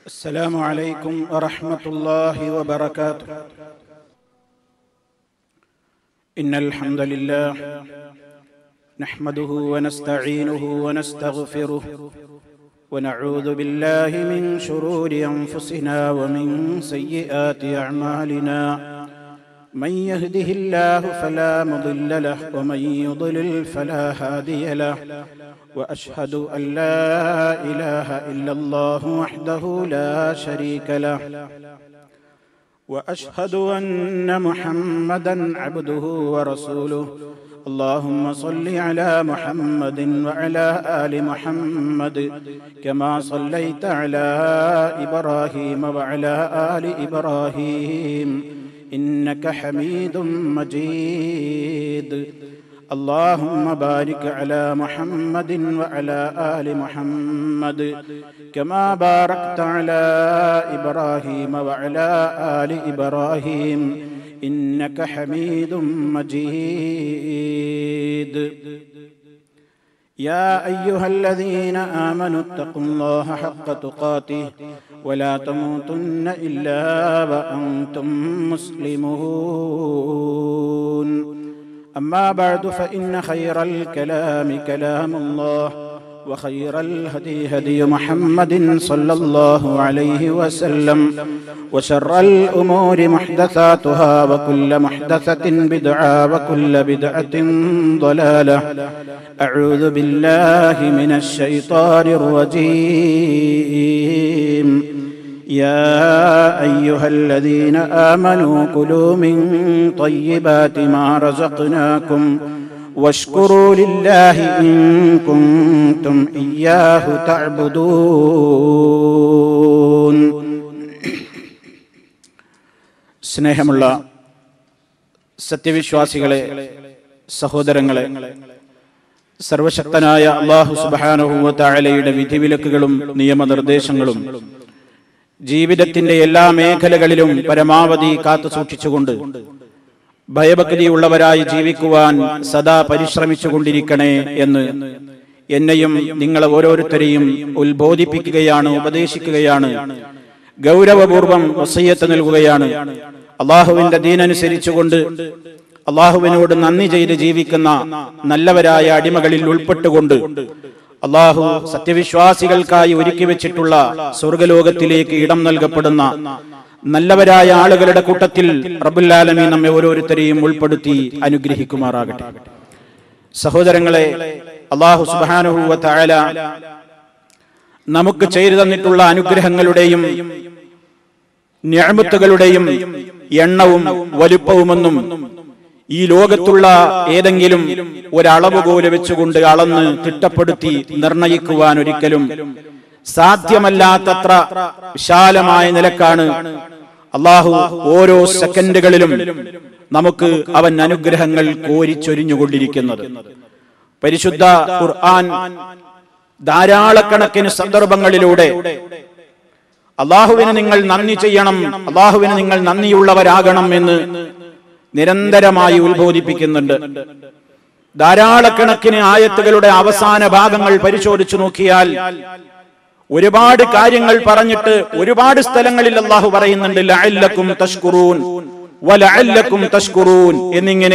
السلام عليكم ورحمة الله وبركاته. إن الحمد لله نحمده ونستعينه ونستغفره ونعوذ بالله من شرور أنفسنا ومن سيئات أعمالنا. من يهده الله فلا مضل له ومن يضلل فلا هادي له. وأشهد أن لا إله إلا الله وحده لا شريك له. وأشهد أن محمدا عبده ورسوله. اللهم صل على محمد وعلى آل محمد كما صليت على إبراهيم وعلى آل إبراهيم إنك حميد مجيد. اللهم بارك على محمد وعلى آل محمد كما باركت على إبراهيم وعلى آل إبراهيم إنك حميد مجيد. يا أيها الذين آمنوا اتقوا الله حق تقاته ولا تموتن إلا وأنتم مسلمون. أما بعد فإن خير الكلام كلام الله وخير الهدي هدي محمد صلى الله عليه وسلم وشر الأمور محدثاتها وكل محدثة بدعة وكل بدعة ضلالة. أعوذ بالله من الشيطان الرجيم. يا أيها الذين آمنوا كلوا من طيبات ما رزقناكم واشكروا لله إن كنتم إياه تعبدون. സ്നേഹമുള്ള സത്യവിശ്വാസികളെ, സഹോദരങ്ങളെ, സർവശക്തനായ അല്ലാഹു സുബ്ഹാനഹു വ തആലയുടെ വിധിവിലക്കുകളും നിയമനിർദ്ദേശങ്ങളും ജീവിതത്തിന്റെ എല്ലാ മേഖലകളിലും പരമാവധി കാത്തു സൂക്ഷിച്ചുകൊണ്ട് ഭയഭക്തിയുള്ളവരായി ജീവിക്കുവാൻ സദാ പരിശ്രമിച്ചുകൊണ്ടിരിക്കണേ എന്ന് എന്നെയും നിങ്ങളെ ഓരോരുത്തരെയും ഉത്ബോധിപ്പിക്കുകയാണ്, ഉപദേശിക്കുകയാണ്, ഗൗരവപൂർവം വസിയ്യത്ത് നൽകുകയാണ്. അള്ളാഹുവിന്റെ ദീനനുസരിച്ചുകൊണ്ട് അള്ളാഹുവിനോട് നന്ദി ചെയ്ത് ജീവിക്കുന്ന നല്ലവരായ അടിമകളിൽ ഉൾപ്പെട്ടുകൊണ്ട് അള്ളാഹു സത്യവിശ്വാസികൾക്കായി ഒരുക്കി വെച്ചിട്ടുള്ള സ്വർഗലോകത്തിലേക്ക് ഇടം നൽകപ്പെടുന്ന നല്ലവരായ ആളുകളുടെ കൂട്ടത്തിൽ റബ്ബുൽ ആലമീൻ നമ്മെ ഓരോരുത്തരെയും ഉൾപ്പെടുത്തി അനുഗ്രഹിക്കുമാറാകട്ടെ. സഹോദരങ്ങളെ, അല്ലാഹു സുബ്ഹാനഹു വ തആല നമുക്ക് ചെയ്തു തന്നിട്ടുള്ള അനുഗ്രഹങ്ങളുടെയും നിഅമത്തുകളുടെയും എണ്ണവും വലുപ്പവുമൊന്നും ഈ ലോകത്തുള്ള ഏതെങ്കിലും ഒരളവ് പോലെ വെച്ചുകൊണ്ട് അളന്ന് തിട്ടപ്പെടുത്തി നിർണയിക്കുവാൻ ഒരിക്കലും സാധ്യമല്ലാത്തത്ര വിശാലമായ നിലക്കാണ് അള്ളാഹു ഓരോ സെക്കൻഡുകളിലും നമുക്ക് അവൻ അനുഗ്രഹങ്ങൾ കോരിച്ചൊരിഞ്ഞുകൊണ്ടിരിക്കുന്നത്. പരിശുദ്ധ ഖുർആൻ ധാരാളക്കണക്കിന് സന്ദർഭങ്ങളിലൂടെ അള്ളാഹുവിന് നിങ്ങൾ നന്ദി ചെയ്യണം, അള്ളാഹുവിന് നിങ്ങൾ നന്ദിയുള്ളവരാകണം എന്ന് നിരന്തരമായി ഉത്ബോധിപ്പിക്കുന്നുണ്ട്. ധാരാളക്കണക്കിന് ആയത്തുകളുടെ അവസാന ഭാഗങ്ങൾ പരിശോധിച്ചു നോക്കിയാൽ ഒരുപാട് കാര്യങ്ങൾ പറഞ്ഞിട്ട് ഒരുപാട് സ്ഥലങ്ങളിൽ അല്ലാഹു പറയുന്നുണ്ട് ലഅല്ലക്കും തഷ്കുറൂൻ വലഅല്ലക്കും തഷ്കുറൂൻ എന്നിങ്ങനെ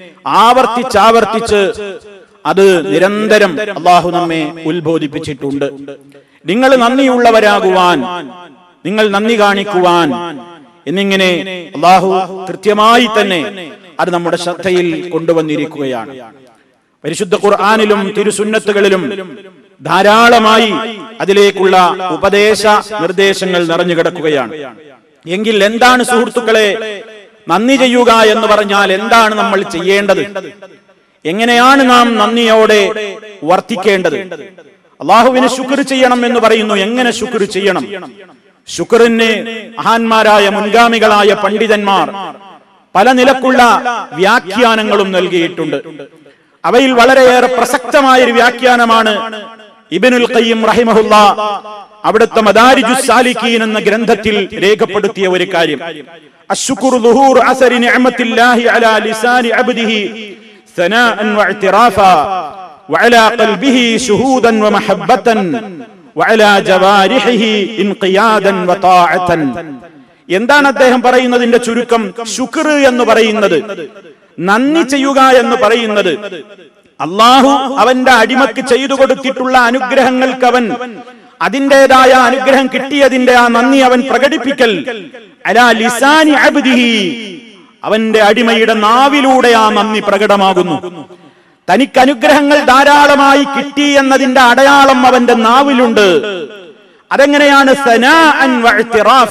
ആവർത്തിച്ച് അത് നിരന്തരം അല്ലാഹു നമ്മെ ഉത്ബോധിപ്പിച്ചിട്ടുണ്ട്. നിങ്ങൾ നന്ദിയുള്ളവരാകുവാൻ, നിങ്ങൾ നന്ദി കാണിക്കുവാൻ എന്നിങ്ങനെ അല്ലാഹു കൃത്യമായി തന്നെ അത് നമ്മുടെ ശ്രദ്ധയിൽ കൊണ്ടുവന്നിരിക്കുകയാണ്. പരിശുദ്ധ ഖുർആനിലും തിരുസുന്നത്തുകളിലും ധാരാളമായി അതിലേക്കുള്ള ഉപദേശ നിർദ്ദേശങ്ങൾ നിറഞ്ഞു കിടക്കുകയാണ്. എങ്കിൽ എന്താണ് സുഹൃത്തുക്കളെ നന്ദി ചെയ്യുക എന്ന് പറഞ്ഞാൽ എന്താണ് നമ്മൾ ചെയ്യേണ്ടത്? എങ്ങനെയാണ് നാം നന്ദിയോടെ വർത്തിക്കേണ്ടത്? അള്ളാഹുവിന് ശുക്ർ ചെയ്യണം എന്ന് പറയുന്നു. എങ്ങനെ ശുക്ർ ചെയ്യണം? ശുക്റിന് മഹാന്മാരായ മുൻഗാമികളായ പണ്ഡിതന്മാർ പല നിലക്കുള്ള വ്യാഖ്യാനങ്ങളും നൽകിയിട്ടുണ്ട്. അവയിൽ വളരെയേറെ പ്രസക്തമായൊരു വ്യാഖ്യാനമാണ് ഇബ്നുൽ ഖയ്യിം റഹിമഹുല്ലാ അവിടുത്തെ മദാരിജുസ് സാലിക്കീൻ എന്ന ഗ്രന്ഥത്തിൽ രേഖപ്പെടുത്തിയ ഒരു കാര്യം. അശ്ശുക്റു ദുഹൂറു അസരി നിഅമത്തില്ലാഹി അലാ ലിസാനി അബ്ദിഹി സനാഅൻ വഇതിറാഫാ വഅലാ ഖൽബിഹി ശുഹൂദൻ വമഹബ്ബതൻ വഅലാ ജവാരിഹിഹി ഇൻഖിയാദൻ വതാഅതൻ. എന്താണ് അദ്ദേഹം പറയുന്നതിന്റെ ചുരുക്കം? ശുക്ർ എന്ന് പറയുന്നത്, നന്ദി ചെയ്യുക എന്ന് പറയുന്നത്, അള്ളാഹു അവന്റെ അടിമക്ക് ചെയ്തു കൊടുത്തിട്ടുള്ള അനുഗ്രഹങ്ങൾക്ക് അവൻ അതിൻ്റെതായ അനുഗ്രഹം കിട്ടിയതിന്റെ ആ നന്ദി അവൻ പ്രകടിപ്പിക്കൽ അലാ ലിസാനി അബ്ദിഹി, അവന്റെ അടിമയുടെ നാവിലൂടെ ആ നന്ദി പ്രകടമാകുന്നു. തനിക്ക് അനുഗ്രഹങ്ങൾ ധാരാളമായി കിട്ടി എന്നതിന്റെ അടയാളം അവന്റെ നാവിലുണ്ട്. അതെങ്ങനെയാണ്? സനാഅൻ വഇഅ്തിറാഫ.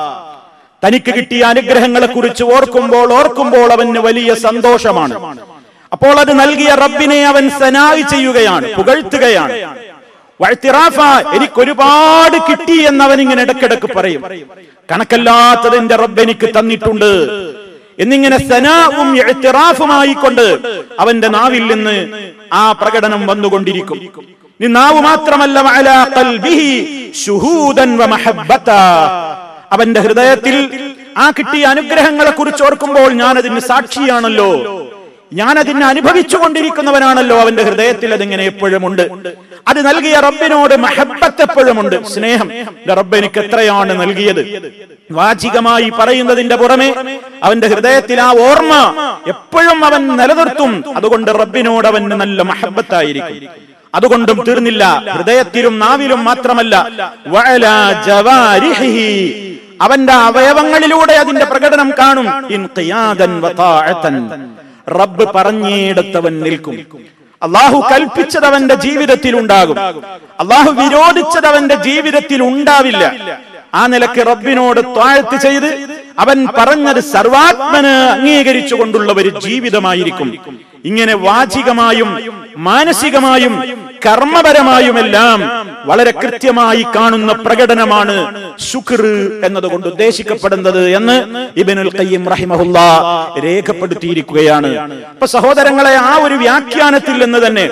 തനിക്ക് കിട്ടിയ അനുഗ്രഹങ്ങളെ കുറിച്ച് ഓർക്കുമ്പോൾ അവന് വലിയ സന്തോഷമാണ്. അപ്പോൾ അത് നൽകിയ റബ്ബിനെ അവൻ സനാഇ ചെയ്യുകയാണ്, പുകഴ്ത്തുകയാണ്. വഇഅ്തിറാഫ, എനിക്കൊരുപാട് കിട്ടി എന്നവൻ ഇങ്ങനെ ഇടക്കിടക്ക് പറയും. കണക്കല്ലാത്തത് എന്റെ റബ്ബ് എനിക്ക് തന്നിട്ടുണ്ട് എന്നിങ്ങനെ സനാഉം ഇഅ്തിറാഫുമായി കൊണ്ട് അവന്റെ നാവിൽ നിന്ന് ആ പ്രകടനം വന്നുകൊണ്ടിരിക്കും. നാവ് മാത്രമല്ല, വഅലാ ഖൽബിഹി ശുഹൂദൻ വമഹബ്ബത, അവന്റെ ഹൃദയത്തിൽ ആ കിട്ടിയ അനുഗ്രഹങ്ങളെ കുറിച്ച് ഓർക്കുമ്പോൾ ഞാൻ അതിന് സാക്ഷിയാണല്ലോ, ഞാൻ അതിനെ അനുഭവിച്ചു കൊണ്ടിരിക്കുന്നവനാണല്ലോ. അവന്റെ ഹൃദയത്തിൽ അതിങ്ങനെ എപ്പോഴും ഉണ്ട്. അത് നൽകിയ റബ്ബിനോട് മഹബ്ബത്ത് എപ്പോഴുമുണ്ട്, സ്നേഹം. റബ്ബ് എനിക്ക് എത്രയാണ് നൽകിയത് വാചികമായി പറയുന്നതിന്റെ പുറമെ അവന്റെ ഹൃദയത്തിൽ ആ ഓർമ്മ എപ്പോഴും അവൻ നിലനിർത്തും. അതുകൊണ്ട് റബ്ബിനോട് അവന് നല്ല മഹബ്ബത്തായിരിക്കും. അതുകൊണ്ടും തീർന്നില്ല, ഹൃദയത്തിലും നാവിലും മാത്രമല്ല, വഅലാ ജവാരിഹിഹി, അവന്റെ അവയവങ്ങളിലൂടെ അതിന്റെ പ്രകടനം കാണും. ഇൻഖിയാദൻ വതാഅതൻ, റബ്ബ് പറഞ്ഞിടത്തവൻ നിൽക്കും. അള്ളാഹു കൽപ്പിച്ചത് അവന്റെ ജീവിതത്തിൽ ഉണ്ടാകും, അള്ളാഹു വിരോധിച്ചത് അവന്റെ ജീവിതത്തിൽ ഉണ്ടാവില്ല. ആ നിലക്ക് റബ്ബിനോട് ത്വാഅത്ത് ചെയ്ത് അവൻ പറഞ്ഞത് സർവാത്മന അംഗീകരിച്ചുകൊണ്ടുള്ള ഒരു ജീവിതമായിരിക്കും. ഇങ്ങനെ വാചികമായും മാനസികമായും കർമ്മപരമായുമെല്ലാം വളരെ കൃത്യമായി കാണുന്ന പ്രകടനമാണ് ശുക്ർ എന്നതുകൊണ്ട് ഉദ്ദേശിക്കപ്പെടുന്നത് എന്ന് ഇബ്നുൽ ഖയ്യിം റഹിമഹുല്ലാഹ് രേഖപ്പെടുത്തിയിരിക്കുകയാണ്. അപ്പൊ സഹോദരങ്ങളെ, ആ ഒരു വ്യാഖ്യാനത്തിൽ നിന്ന് തന്നെ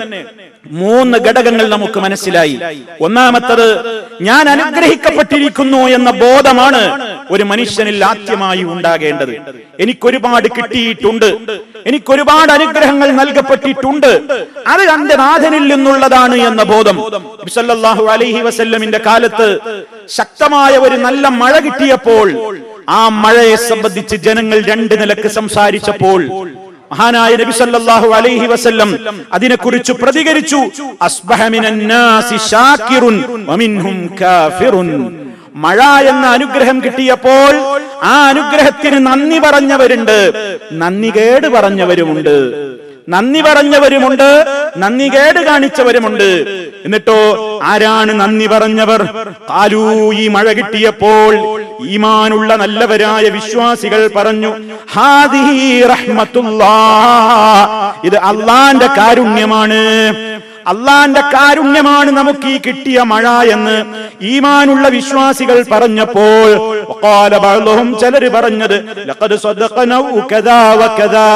3 ഘടകങ്ങൾ നമുക്ക് മനസ്സിലായി. ഒന്നാമത്തത്, ഞാൻ അനുഗ്രഹിക്കപ്പെട്ടിരിക്കുന്നു എന്ന ബോധമാണ് ഒരു മനുഷ്യനിൽ ആദ്യമായി ഉണ്ടാകേണ്ടത്. എനിക്കൊരുപാട് കിട്ടിയിട്ടുണ്ട്, എനിക്കൊരുപാട് അനുഗ്രഹങ്ങൾ നൽകപ്പെട്ടിട്ടുണ്ട്, അത് എന്റെ നാഥനിൽ നിന്നുള്ളതാണ് എന്ന ബോധം. നബി സല്ലല്ലാഹു അലൈഹി വസല്ലമിന്റെ കാലത്ത് ശക്തമായ ഒരു നല്ല മഴ കിട്ടിയപ്പോൾ ആ മഴയെ സംബന്ധിച്ച് ജനങ്ങൾ 2 നിലക്ക് സംസാരിച്ചപ്പോൾ മഹാനായ നബി സല്ലല്ലാഹു അലൈഹി വസല്ലം അതിനെക്കുറിച്ച് പ്രതികരിച്ചു. അസ്ബഹ മിനൻ നാസി ശാകിറുൻ വമിൻഹും കാഫിറുൻ. മഴ എന്ന അനുഗ്രഹം കിട്ടിയപ്പോൾ ആ അനുഗ്രഹത്തിന് നന്ദി പറഞ്ഞവരുണ്ട്, നന്ദികേട് പറഞ്ഞവരുമുണ്ട്. നന്ദി പറഞ്ഞവരുമുണ്ട്, നന്ദികേട് കാണിച്ചവരുമുണ്ട്. എന്നിട്ടോ ആരാണ് നന്ദി പറഞ്ഞവർ? ഖാലൂ, ഈ മഴ കിട്ടിയപ്പോൾ ഈമാനുള്ള നല്ലവരായ വിശ്വാസികൾ പറഞ്ഞു, ഹാദിഹി റഹ്മത്തുല്ലാഹ്, ഇത് അല്ലാഹുവിന്റെ കാരുണ്യമാണ്, അല്ലാഹുവിന്റെ കാരുണ്യമാണ് നമുക്ക് ഈ കിട്ടിയ മഴ എന്ന് ഈമാനുള്ള വിശ്വാസികൾ പറഞ്ഞപ്പോൾ ഖാല ബഅ്ദുഹും, ചിലർ പറഞ്ഞത്, ലഖദ് സദഖനാ കദാ വകദാ,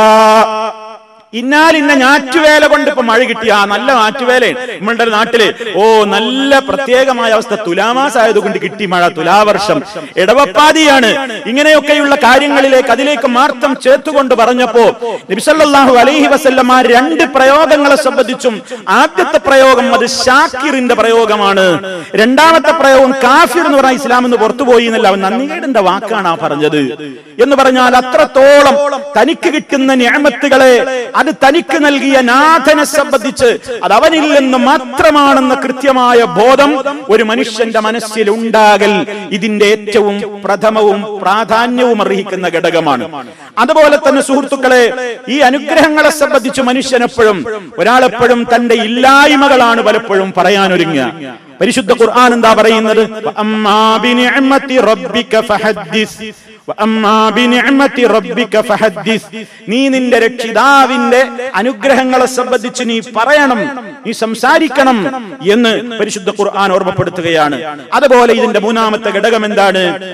ഇന്നാലിന്ന ഞാറ്റുവേല കൊണ്ട് ഇപ്പൊ മഴ കിട്ടിയ നല്ല ഞാറ്റുവേലയാണ് നമ്മളുടെ നാട്ടില്. നല്ല പ്രത്യേകമായ അവസ്ഥ, തുലാമാസായതുകൊണ്ട് കിട്ടി മഴ, തുലാവർഷം, ഇടവപ്പാതിയാണ്. ഇങ്ങനെയൊക്കെയുള്ള കാര്യങ്ങളിലേക്ക് അതിലേക്ക് മാർത്തം ചേർത്തുകൊണ്ട് പറഞ്ഞപ്പോ നബി സല്ലല്ലാഹു അലൈഹി വസല്ലം 2 പ്രയോഗങ്ങളെ സംബന്ധിച്ചും, ആദ്യത്തെ പ്രയോഗം അത് ഷാക്കിറിന്റെ പ്രയോഗമാണ്, രണ്ടാമത്തെ പ്രയോഗം കാഫിർ എന്ന് പറഞ്ഞ ഇസ്ലാം എന്ന് പുറത്തുപോയി എന്നല്ല, അവൻ നന്ദികേടിന്റെ വാക്കാണ് ആ പറഞ്ഞത്. എന്ന് പറഞ്ഞാൽ അത്രത്തോളം തനിക്ക് കിട്ടുന്ന നിഅമത്തുകളെ അത് തനിക്ക് നൽകിയ നാഥനെ സംബന്ധിച്ച് അത് അവനിൽ നിന്ന് മാത്രമാണെന്ന കൃത്യമായ ബോധം ഒരു മനുഷ്യന്റെ മനസ്സിൽ ഉണ്ടാകൽ ഇതിന്റെ ഏറ്റവും പ്രഥമവും പ്രാധാന്യവും അർഹിക്കുന്ന ഘടകമാണ്. അതുപോലെ തന്നെ സുഹൃത്തുക്കളെ, ഈ അനുഗ്രഹങ്ങളെ സംബന്ധിച്ച് മനുഷ്യൻ ഒരാളെപ്പോഴും തന്റെ ഇല്ലായ്മകളാണ് പലപ്പോഴും പറയാനൊരുങ്ങുക. പരിശുദ്ധ ഖുർആൻ എന്താ പറയുന്നത്? അമ്മാ ബിനിഅമതി റബ്ബിക ഫഹദ്ദിസ്, വഅമ്മാ ബിനിഅമതി റബ്ബിക ഫഹദ്ദിസ്, നീ നിന്റെ രക്ഷിതാവിന്റെ അനുഗ്രഹങ്ങളെ സംബന്ധിച്ച് നീ പറയണം, നീ സംസാരിക്കണം എന്ന് പരിശുദ്ധ ഖുർആൻ ഓർമ്മപ്പെടുത്തുകയാണ്. അതുപോലെ ഇതിന്റെ 3ാമത്തെ ഘടകം എന്താണ്?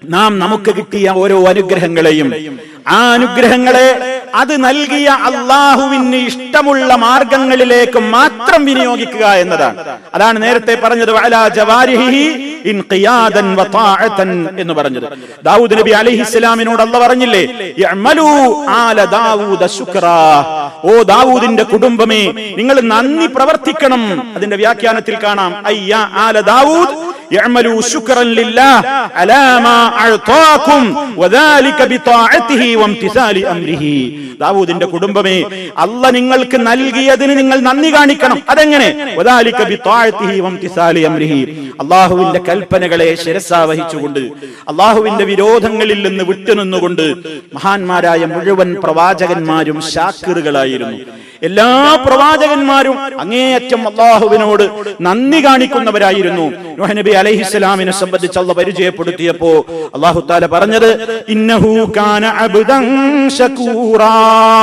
നാം നമുക്ക് കിട്ടിയ ഓരോ അനുഗ്രഹങ്ങളെയും ആ അനുഗ്രഹങ്ങളെ അത് നൽകിയ അള്ളാഹുവിന് ഇഷ്ടമുള്ള മാർഗങ്ങളിലേക്ക് മാത്രം വിനിയോഗിക്കുക എന്നതാണ്. അതാണ് നേരത്തെ പറഞ്ഞത് വഅലാ ജവാരിഹി ഇൻഖിയാദൻ വതാഅതൻ എന്ന് പറഞ്ഞത്. ദാവൂദ് നബി അലൈഹിസ്സലാമിനോട് അല്ലാഹ് പറഞ്ഞില്ലേ, യഅമലു ആല ദാവൂദ ശുക്റാ, ഓ ദാവൂദിന്റെ കുടുംബമേ നിങ്ങൾ നന്ദി പ്രവർത്തിക്കണം. അതിന്റെ വ്യാഖ്യാനത്തിൽ കാണാം അയ്യ ആല ദാവൂദ് യഅമലു ശുക്റൻ ലില്ലാഹ് അലാ മാ അഅതാകും വദാലിക ബിതാഅതിഹി വംതിസാലി അംരിഹി. ദാവൂദിന്റെ കുടുംബമേ, അല്ലാഹ് നിങ്ങൾക്ക് നൽകിയതിന് നിങ്ങൾ നന്ദി കാണിക്കണം. അതെങ്ങനെ? വദാലിക ബിതാഅതിഹി വംതിസാലി അംരിഹി, അല്ലാഹുവിന്റെ കൽപ്പനകളെ ശിരസാവഹിച്ചുകൊണ്ട് അല്ലാഹുവിന്റെ വിരോധങ്ങളിൽ നിന്ന് വിട്ടുനിന്നുകൊണ്ട്. മഹാന്മാരായ മുഴുവൻ പ്രവാചകന്മാരും ശാക്കിറുകളായിരുന്നു. എല്ലാ പ്രവാചകന്മാരും അങ്ങേയറ്റം അല്ലാഹുവിനോട് നന്ദി കാണിക്കുന്നവരായിരുന്നു. നൂഹ് നബി അലൈഹിസ്സലാമിനെ സംബന്ധിച്ച് അല്ലാഹ് പരിചയപ്പെടുത്തിയപ്പോൾ അല്ലാഹു തആല പറഞ്ഞത് ഇന്നഹു കാന അബ്ദൻ ശകൂറാ,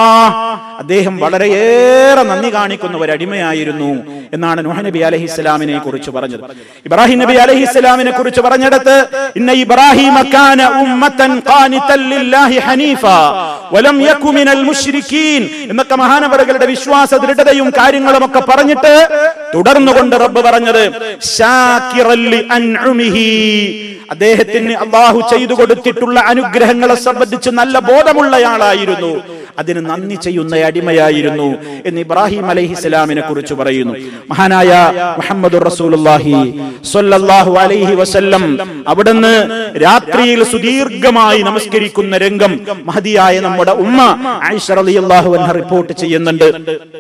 അദ്ദേഹം വളരെയേറെ നന്ദി കാണിക്കുന്ന ഒരു അടിമയായിരുന്നു എന്നാണ് നൂഹ് നബി അലൈഹിസ്സലാമിനെ കുറിച്ച് പറഞ്ഞത്. ഇബ്രാഹിം നബി അലൈഹിസ്സലാമിനെ കുറിച്ച് പറഞ്ഞിടത്ത് ഇന്ന ഇബ്രാഹിമ കാന ഉമ്മതൻ ഖാനിതൻ ലില്ലാഹി ഹനീഫ വലം യകു മിനൽ മുശ്രിക്കീൻ എന്നൊക്കെ മഹാനവറുകളുടെ വിശ്വാസ ദൃഢതയും കാര്യങ്ങളും ഒക്കെ പറഞ്ഞിട്ട് തുടർന്നുകൊണ്ട് റബ്ബ് പറഞ്ഞത് ശാകിറൻ ലി അൻഉമിഹി, അദ്ദേഹത്തിന് അല്ലാഹു ചെയ്തു കൊടുത്തിട്ടുള്ള അനുഗ്രഹങ്ങളെ സംബന്ധിച്ച് നല്ല ബോധമുള്ളയാളായിരുന്നു, അതിന് നന്ദി ചെയ്യുന്ന അടിമയായിരുന്നു എന്ന് ഇബ്രാഹിം അലൈഹിസ്സലാമിനെ കുറിച്ച് പറയുന്നു. മഹാനായ മുഹമ്മദുർ റസൂലുള്ളാഹി സ്വല്ലല്ലാഹു അലൈഹി വസല്ലം അവിടുന്ന് രാത്രിയിൽ സുദീർഘമായി നമസ്കരിക്കുന്ന രംഗം മഹദിയായ നമ്മുടെ ഉമ്മ ആയിഷ റളിയല്ലാഹു അൻഹ റിപ്പോർട്ട് ചെയ്യുന്നുണ്ട്.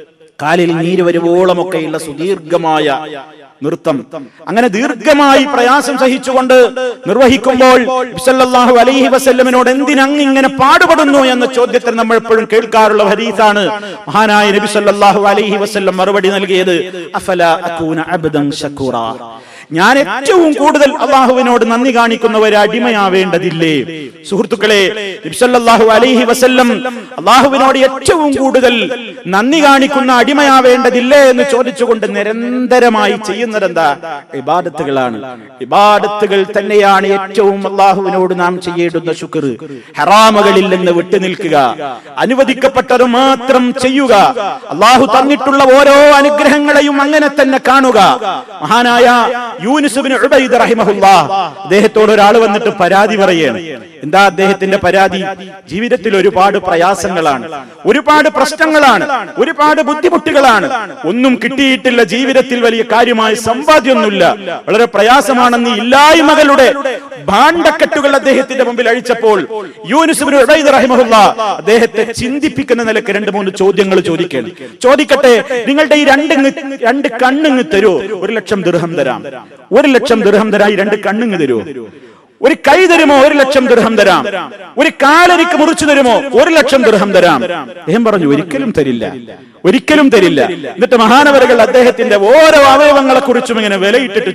കാലിൽ നീര് വരുവോളമൊക്കെയുള്ള സുദീർഘമായ നൃത്തം, അങ്ങനെ ദീർഘമായി പ്രയാസം സഹിച്ചുകൊണ്ട് നിർവഹിക്കുമ്പോൾ സല്ലല്ലാഹു അലൈഹി വസല്ലമിനോട് എന്തിനങ്ങ് ഇങ്ങനെ പാടുപെടുന്നു എന്ന ചോദ്യത്തിൽ നമ്മൾ എപ്പോഴും കേൾക്കാറുള്ള ഹദീസാണ്. മഹാനായ നബി സല്ലല്ലാഹു അലൈഹി വസല്ലം മറുപടി നൽകിയത് അഫലാ അകൂന അബ്ദൻ ശകൂറാ, ഞാൻ ഏറ്റവും കൂടുതൽ അള്ളാഹുവിനോട് നന്ദി കാണിക്കുന്ന ഒരു അടിമയാവേണ്ടതില്ലേ? സുഹൃത്തുക്കളെ, നബി സല്ലല്ലാഹു അലൈഹി വസല്ലം അള്ളാഹുവിനോട് ഏറ്റവും കൂടുതൽ നന്ദി കാണിക്കുന്ന അടിമയാവേണ്ടതില്ലേ എന്ന് ചോദിച്ചുകൊണ്ട് നിരന്തരമായി ചെയ്യുന്നത് എന്താ? ഇബാദത്തുകളാണ്. ഇബാദത്തുകൾ തന്നെയാണ് ഏറ്റവും അള്ളാഹുവിനോട് നാം ചെയ്യേണ്ടുന്ന ശുക്ർ. ഹറാമുകളിൽ നിന്ന് വിട്ടുനിൽക്കുക, അനുവദിക്കപ്പെട്ടത് മാത്രം ചെയ്യുക, അള്ളാഹു തന്നിട്ടുള്ള ഓരോ അനുഗ്രഹങ്ങളെയും അങ്ങനെ തന്നെ കാണുക. മഹാനായ യൂനുസ് ഇബ്നു ഉബൈദ് റഹിമഹുല്ലാഹ്, അദ്ദേഹത്തോട് ഒരാൾ വന്നിട്ട് പരാതി പറയുകയാണ്. എന്താ അദ്ദേഹത്തിന്റെ പരാതി? ജീവിതത്തിൽ ഒരുപാട് പ്രയാസങ്ങളാണ്, ഒരുപാട് പ്രശ്നങ്ങളാണ്, ഒരുപാട് ബുദ്ധിമുട്ടുകളാണ്, ഒന്നും കിട്ടിയിട്ടില്ല, ജീവിതത്തിൽ വലിയ കാര്യമായ സമ്പാദ്യമൊന്നുമില്ല, വളരെ പ്രയാസമാണെന്ന് ഇല്ലായ്മകളുടെ ഭാണ്ഡക്കെട്ടുകൾ അദ്ദേഹത്തിന്റെ മുമ്പിൽ അഴിച്ചപ്പോൾ യൂനുസ് ഇബ്നു ഉബൈദ് റഹിമഹുല്ലാഹ് അദ്ദേഹത്തെ ചിന്തിപ്പിക്കുന്ന നിലയ്ക്ക് 2-3 ചോദ്യങ്ങൾ ചോദിക്കട്ടെ, നിങ്ങളുടെ ഈ രണ്ട് കണ്ണിങ് തരൂ, 1,00,000 ദിർഹം തരാം. 1,00,000 ദിർഹം തരാം. ഈ 2 കണ്ണിങ് തരൂ. ഒരു കൈ തരുമോ? 1,00,000 ദിർഹം തരാം. ഒരു കാലരിക്ക് മുറിച്ചു തരുമോ? 1,00,000 ദിർഹം തരാം. അദ്ദേഹം പറഞ്ഞു ഒരിക്കലും തരില്ല, ഒരിക്കലും തരില്ല. എന്നിട്ട് മഹാനവറുകൾ അദ്ദേഹത്തിന്റെ ഓരോ അവയവങ്ങളെ കുറിച്ചും ഇങ്ങനെ വിലയിട്ടിട്ട്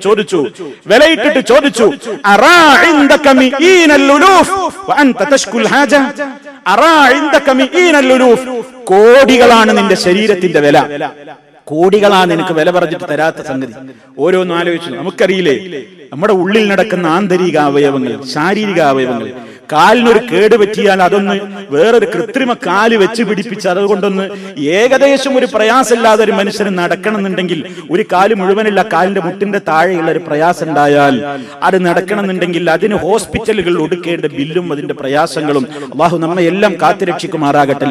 ചോദിച്ചു അറാ ഇൻദക മിഈനൽ ഉലൂഫ് വഅൻത തശ്കുൽ ഹാജ, അറാ ഇൻദക മിഈനൽ ഉലൂഫ്, കോടികളാണ് നിന്റെ ശരീരത്തിന്റെ വില, കോടികളാണ് നിനക്ക് വില പറഞ്ഞിട്ട് തരാത്ത സംഗതി. ഓരോന്നും ആലോചിച്ചു. നമുക്കറിയില്ലേ, നമ്മുടെ ഉള്ളിൽ നടക്കുന്ന ആന്തരിക അവയവങ്ങൾ, ശാരീരിക അവയവങ്ങൾ, കാലിനൊരു കേട് പറ്റിയാൽ അതൊന്ന് വേറൊരു കൃത്രിമ കാല് വെച്ച് പിടിപ്പിച്ച് അതുകൊണ്ടൊന്ന് ഏകദേശം ഒരു പ്രയാസമില്ലാതെ ഒരു മനുഷ്യന് നടക്കണമെന്നുണ്ടെങ്കിൽ, ഒരു കാല് മുഴുവനില്ല, കാലിന്റെ മുട്ടിന്റെ താഴെയുള്ള ഒരു പ്രയാസം ഉണ്ടായാൽ അത് നടക്കണമെന്നുണ്ടെങ്കിൽ അതിന് ഹോസ്പിറ്റലുകൾ ഒടുക്കേണ്ട ബില്ലും അതിന്റെ പ്രയാസങ്ങളും അല്ലാഹു നമ്മെ എല്ലാം കാത്തുരക്ഷിക്കുമാറാകട്ടെ.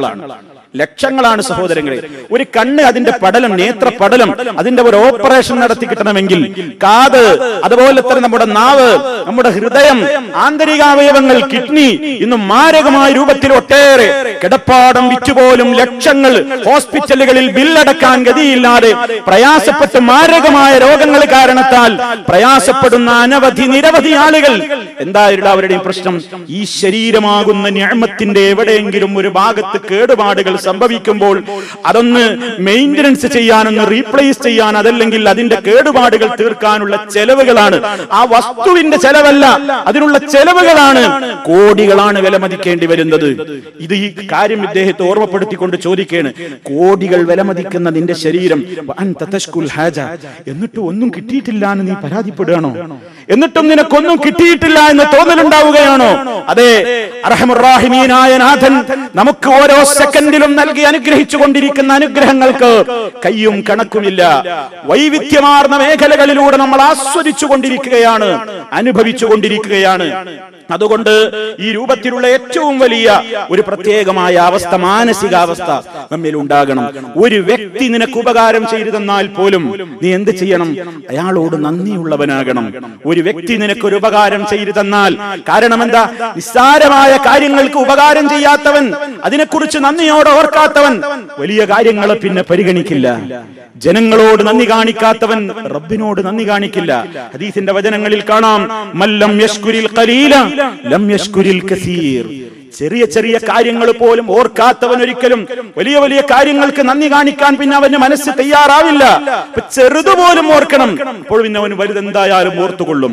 ലക്ഷങ്ങളാണ് സഹോദരങ്ങളെ. ഒരു കണ്ണ്, അതിന്റെ പടലം, നേത്രപടലം, അതിന്റെ ഒരു ഓപ്പറേഷൻ നടത്തി കിട്ടണമെങ്കിൽ, കാത്, അതുപോലെ തന്നെ നമ്മുടെ നാവ്, നമ്മുടെ ഹൃദയം, ആന്തരികാവയവങ്ങൾ, കിഡ്നി, ഇന്ന് മാരകമായ രൂപത്തിൽ ഒട്ടേറെ കിടപ്പാടം വിറ്റുപോലും ലക്ഷങ്ങൾ ഹോസ്പിറ്റലുകളിൽ ബില്ലടക്കാൻ ഗതിയില്ലാതെ പ്രയാസപ്പെട്ട് മാരകമായ രോഗങ്ങൾ കാരണത്താൽ പ്രയാസപ്പെടുന്ന നിരവധി ആളുകൾ. എന്തായിരുന്നു അവരുടെയും പ്രശ്നം? ഈ ശരീരമാകുന്ന നിഅമത്തിന്റെ എവിടെയെങ്കിലും ഒരു ഭാഗത്ത് കേടുപാടുകൾ സംഭവിക്കുമ്പോൾ അതൊന്ന് മെയിന്റനൻസ് ചെയ്യാനൊന്ന് റീപ്ലേസ് ചെയ്യാൻ, അതല്ലെങ്കിൽ അതിന്റെ കേടുപാടുകൾ തീർക്കാനുള്ള ചെലവുകളാണ്, ആ വസ്തുവിന്റെ ചെലവല്ല, അതിനുള്ള ചെലവുകളാണ്, കോടികളാണ് വിലമതിക്കേണ്ടി വരുന്നത്. ഇത് ഈ കാര്യം ഇദ്ദേഹത്തെ ഓർമ്മപ്പെടുത്തിക്കൊണ്ട് ചോദിക്കുകയാണ്, കോടികൾ വിലമതിക്കുന്ന നിന്റെ ശരീരം എന്നിട്ട് ഒന്നും കിട്ടിയിട്ടില്ല എന്ന് നീ പരാതിപ്പെടുകയാണോ? എന്നിട്ടും നിനക്കൊന്നും കിട്ടിയിട്ടില്ല എന്ന് തോന്നലുണ്ടാവുകയാണോ? അതെ, അർഹമുർ റഹീമീനായ നാഥൻ നമുക്ക് ഓരോ സെക്കൻഡിലും നൽകി അനുഗ്രഹിച്ചു കൊണ്ടിരിക്കുന്ന അനുഗ്രഹങ്ങൾക്ക് കയ്യും കണക്കുമില്ല. വൈവിധ്യമാർന്ന മേഖലകളിലൂടെ നമ്മൾ ആസ്വദിച്ചു കൊണ്ടിരിക്കുകയാണ്, അനുഭവിച്ചു കൊണ്ടിരിക്കുകയാണ്. അതുകൊണ്ട് ഈ രൂപത്തിലുള്ള ഏറ്റവും വലിയ ഒരു പ്രത്യേകമായ അവസ്ഥ, മാനസികാവസ്ഥ നമ്മിൽ ഉണ്ടാകണം. ഒരു വ്യക്തി നിനക്ക് ഉപകാരം ചെയ്തു തന്നാൽ പോലും നീ എന്ത് ചെയ്യണം? അയാളോട് നന്ദിയുള്ളവനാകണം. ഒരു വ്യക്തി നിനക്കൊരു ഉപകാരം ചെയ്തു തന്നാൽ, കാരണം എന്താ? നിസ്സാരമായ കാര്യങ്ങൾക്ക് ഉപകാരം ചെയ്യാത്തവൻ, അതിനെക്കുറിച്ച് നന്ദിയോടെ ഓർക്കാത്തവൻ വലിയ കാര്യങ്ങളെ പിന്നെ പരിഗണിക്കില്ല. ജനങ്ങളോട് നന്ദി കാണിക്കാത്തവൻ റബ്ബിനോട് നന്ദി കാണിക്കില്ല. ഹദീസിന്റെ വചനങ്ങളിൽ കാണാം, മല്ലം യശ്കുരിൽ ഖലീല ലം യശ്കുരിൽ കസീർ. ചെറിയ ചെറിയ കാര്യങ്ങൾ പോലും ഓർക്കാത്തവൻ ഒരിക്കലും വലിയ വലിയ കാര്യങ്ങൾക്ക് നന്ദി കാണിക്കാൻ പിന്നെ അവന് മനസ്സ് തയ്യാറാവില്ല. ചെറുതുപോലും ഓർക്കണം, അപ്പോൾ പിന്നെ അവന് വലുതെന്തായാലും ഓർത്തുകൊള്ളും.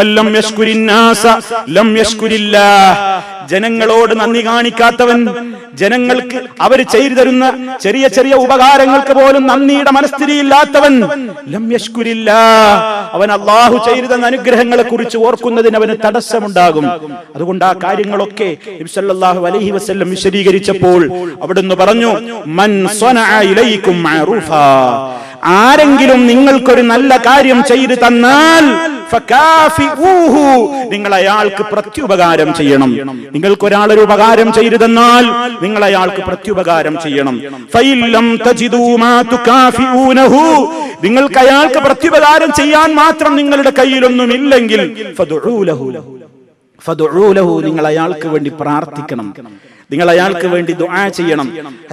ജനങ്ങളോട് നന്ദി കാണിക്കാത്തവൻ, ജനങ്ങൾക്ക് അവർ ചെയ്തു തരുന്ന ചെറിയ ചെറിയ ഉപകാരങ്ങൾക്ക് പോലും നന്ദിയുടെ മനസ്ഥിതിയില്ലാത്തവൻ, ലം യശ്കുരില്ലാ, അവൻ അല്ലാഹു ചെയ്തു തന്ന അനുഗ്രഹങ്ങളെ കുറിച്ച് ഓർക്കുന്നതിന് അവന് തടസ്സമുണ്ടാകും. അതുകൊണ്ട് ആ കാര്യങ്ങളൊക്കെ നബി സല്ലല്ലാഹു അലൈഹി വസല്ലം വിശദീകരിച്ചപ്പോൾ അവിടുന്ന് പറഞ്ഞു, മൻ സ്വനഅ ഇലൈക്കും മഅറൂഫാ, ആരെങ്കിലും നിങ്ങൾക്കൊരു നല്ല കാര്യം ചെയ്തു തന്നാൽ ഫകാഫിഊഹു, നിങ്ങൾ അയാൾക്ക് പ്രത്യുപകാരം ചെയ്യണം. നിങ്ങൾക്കൊരാളൊരു ഉപകാരം ചെയ്തു തന്നാൽ നിങ്ങൾ അയാൾക്ക് പ്രത്യുപകാരം ചെയ്യണം. ഫഇല്ലം തജിദൂ മാ തുകാഫിഊനഹു, നിങ്ങൾക്ക് അയാൾക്ക് പ്രത്യുപകാരം ചെയ്യാൻ മാത്രം നിങ്ങളുടെ കയ്യിലൊന്നുമില്ലെങ്കിൽ ഫദഉ ലഹു, നിങ്ങൾ അയാൾക്ക് വേണ്ടി പ്രാർത്ഥിക്കണം, നിങ്ങൾ അയാൾക്ക് വേണ്ടി ദുആ ചെയ്യണം.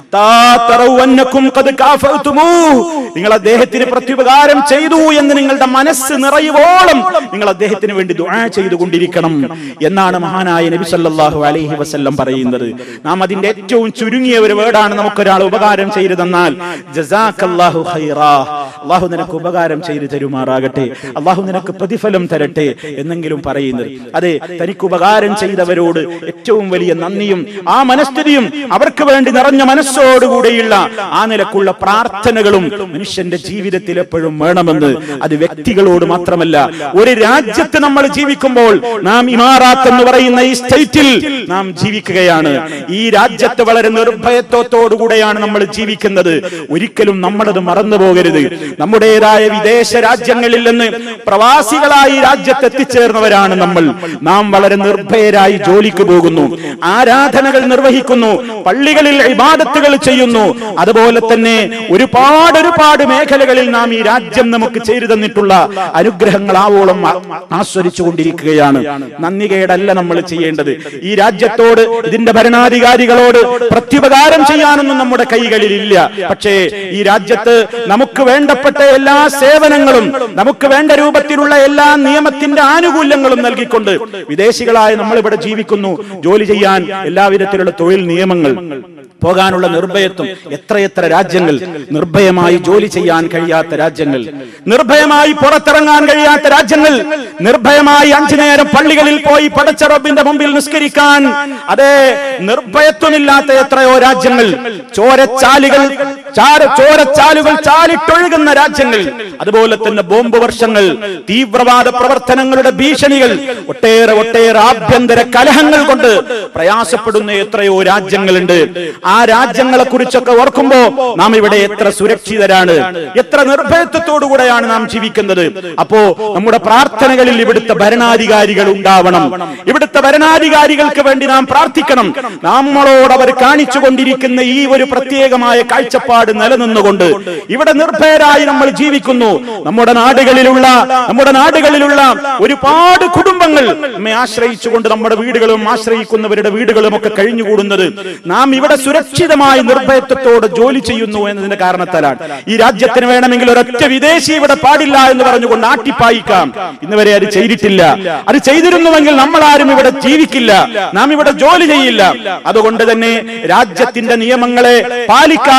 നിങ്ങൾ അദ്ദേഹത്തിന് പ്രത്യുപകാരം ചെയ്തു എന്ന് നിങ്ങളുടെ മനസ്സ് നിറയുവോളം നിങ്ങൾ അദ്ദേഹത്തിന് വേണ്ടി ദുആ ചെയ്തുകൊണ്ടിരിക്കണം എന്നാണ് മഹാനായ നബി സല്ലല്ലാഹു അലൈഹി വസല്ലം പറയുന്നത്. നാം അതിന്റെ ഏറ്റവും ചുരുങ്ങിയ ഒരു വേർഡാണ്, നമുക്കൊരാൾ ഉപകാരം ചെയ്തു തന്നാൽ ജസാക്കല്ലാഹു ഖൈറാ, അല്ലാഹു നിനക്ക് ഉപകാരം ചെയ്തു തരുമാറാകട്ടെ, അല്ലാഹു നിനക്ക് പ്രതിഫലം തരട്ടെ എന്നെങ്കിലും പറയുന്നത്. അതെ, തനിക്ക് ഉപകാരം ചെയ്തവരോട് ഏറ്റവും വലിയ നന്ദിയും ആ മനസ്ഥിതിയും അവർക്ക് വേണ്ടി നിറഞ്ഞ മനസ്സോടുകൂടിയുള്ള ആ നിലക്കുള്ള പ്രാർത്ഥനകളും മനുഷ്യന്റെ ജീവിതത്തിൽ എപ്പോഴും വേണമെന്ന്. അത് വ്യക്തികളോട് മാത്രമല്ല, ഒരു രാജ്യത്ത് നമ്മൾ ജീവിക്കുമ്പോൾ, നാം ഇമാറാത്ത് എന്ന് പറയുന്ന ഈ സ്റ്റേറ്റിൽ നാം ജീവിക്കുകയാണ്. ഈ രാജ്യത്ത് വളരെ നിർഭയത്വത്തോടുകൂടെയാണ് നമ്മൾ ജീവിക്കുന്നത്. ഒരിക്കലും നമ്മളത് മറന്നു പോകരുത്. നമ്മുടേതായ വിദേശ രാജ്യങ്ങളിൽ നിന്ന് പ്രവാസികളായി രാജ്യത്ത് എത്തിച്ചേർന്നവരാണ് നമ്മൾ. നാം വളരെ നിർഭയരായി ജോലിക്ക് പോകുന്നു, ആരാധനകൾ നിർവഹിക്കുന്നു, പള്ളികളിൽ ഇബാദത്തുകൾ ചെയ്യുന്നു. അതുപോലെ തന്നെ ഒരുപാട് മേഖലകളിൽ നാം ഈ രാജ്യം നമുക്ക് ചെയ്തു തന്നിട്ടുള്ള അനുഗ്രഹങ്ങൾ ആവോളം ആസ്വദിച്ചു കൊണ്ടിരിക്കുകയാണ്. നന്ദികേടല്ല നമ്മൾ ചെയ്യേണ്ടത്. ഈ രാജ്യത്തോട്, ഇതിന്റെ ഭരണാധികാരികളോട് പ്രത്യുപകാരം ചെയ്യാനൊന്നും നമ്മുടെ കൈകളിലില്ല. പക്ഷേ ഈ രാജ്യത്ത് നമുക്ക് വേണ്ടപ്പെട്ട എല്ലാ സേവനങ്ങളും, നമുക്ക് വേണ്ട രൂപത്തിലുള്ള എല്ലാ നിയമത്തിന്റെ ആനുകൂല്യങ്ങളും നൽകിക്കൊണ്ട് വിദേശികളായ നമ്മൾ ഇവിടെ ജീവിക്കുന്നു. ജോലി ചെയ്യാൻ എല്ലാവിധത്തിലുള്ള തൊഴിൽ നിയമങ്ങൾ, പോകാനുള്ള നിർഭയത്വം. എത്രയെത്ര രാജ്യങ്ങൾ, നിർഭയമായി ജോലി ചെയ്യാൻ കഴിയാത്ത രാജ്യങ്ങൾ, നിർഭയമായി പുറത്തിറങ്ങാൻ കഴിയാത്ത രാജ്യങ്ങൾ, നിർഭയമായി 5 നേരം പള്ളികളിൽ പോയി പടച്ച റബ്ബിന്റെ മുമ്പിൽ നിസ്കരിക്കാൻ അതേ നിർഭയത്വമില്ലാത്ത എത്രയോ രാജ്യങ്ങൾ, ചോരച്ചാലുകൾ ചാലിട്ടൊഴുകുന്ന രാജ്യങ്ങൾ, അതുപോലെ തന്നെ ബോംബ് വർഷങ്ങൾ, തീവ്രവാദ പ്രവർത്തനങ്ങളുടെ ഭീഷണികൾ, ഒട്ടേറെ ആഭ്യന്തര കലഹങ്ങൾ കൊണ്ട് പ്രയാസപ്പെടുന്ന എത്രയോ രാജ്യങ്ങളുണ്ട്. ആ രാജ്യങ്ങളെ കുറിച്ചൊക്കെ ഓർക്കുമ്പോ നാം ഇവിടെ എത്ര സുരക്ഷിതരാണ്, എത്ര നിർഭയത്വത്തോടുകൂടെയാണ് നാം ജീവിക്കുന്നത്. അപ്പോ നമ്മുടെ പ്രാർത്ഥനകളിൽ ഇവിടുത്തെ ഭരണാധികാരികൾ ഉണ്ടാവണം. ഇവിടുത്തെ ഭരണാധികാരികൾക്ക് വേണ്ടി നാം പ്രാർത്ഥിക്കണം. നമ്മളോട് അവർ കാണിച്ചു കൊണ്ടിരിക്കുന്ന ഈ ഒരു പ്രത്യേകമായ കാഴ്ചപ്പാട് നിലനിന്നുകൊണ്ട് ഇവിടെ നിർഭയരായി നമ്മൾ ജീവിക്കുന്നു. നമ്മുടെ നാടുകളിലുള്ള ഒരുപാട് കുടുംബങ്ങൾ നമ്മെ ആശ്രയിച്ചുകൊണ്ട് നമ്മുടെ വീടുകളും ആശ്രയിക്കുന്നവരുടെ വീടുകളും ഒക്കെ കഴിഞ്ഞുകൂടുന്നത് നാം ഇവിടെ സുരക്ഷിതമായി നിർഭയത്വത്തോടെ ജോലി ചെയ്യുന്നു എന്നതിന്റെ കാരണത്താലാണ്. ഈ രാജ്യത്തിന് വേണമെങ്കിൽ ഒരൊറ്റ വിദേശി ഇവിടെ പാടില്ല എന്ന് പറഞ്ഞുകൊണ്ട് ആട്ടിപ്പായിക്കാം. ഇന്നുവരെ അത് ചെയ്തിട്ടില്ല. അത് ചെയ്തിരുന്നുവെങ്കിൽ നമ്മൾ ആരും ഇവിടെ ജീവിക്കില്ല, നാം ഇവിടെ ജോലി ചെയ്യില്ല. അതുകൊണ്ട് തന്നെ രാജ്യത്തിന്റെ നിയമങ്ങളെ പാലിക്കാതെയുള്ള